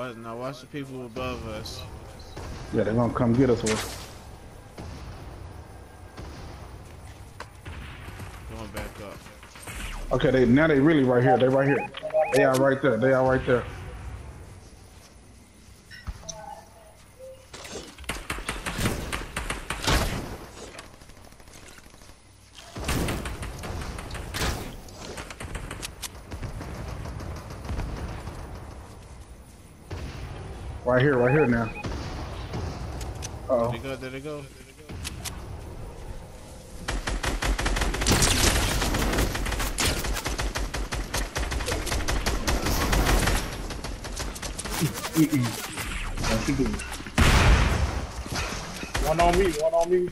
Now watch the people above us. Yeah, they're gonna come get us. Going back up. Okay, now they really right here. They right here. They are right there. They are right there. Right here now. Uh-oh. There they go. What you do? One on me.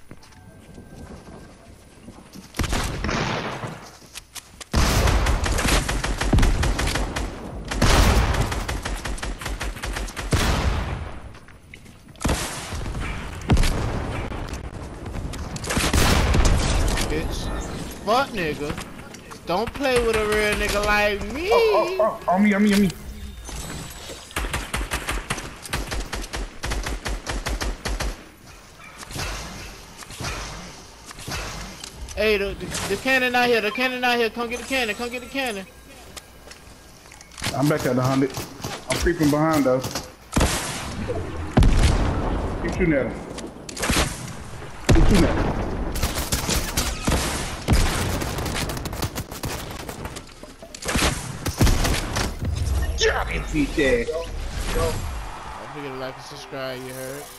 Bitch. Fuck nigga. Don't play with a real nigga like me. Oh, on me. Hey, the cannon out here. Come get the cannon. I'm back at the 100. I'm creeping behind though. Keep shooting at him. Drop your feet there. Don't forget to like and subscribe, you heard?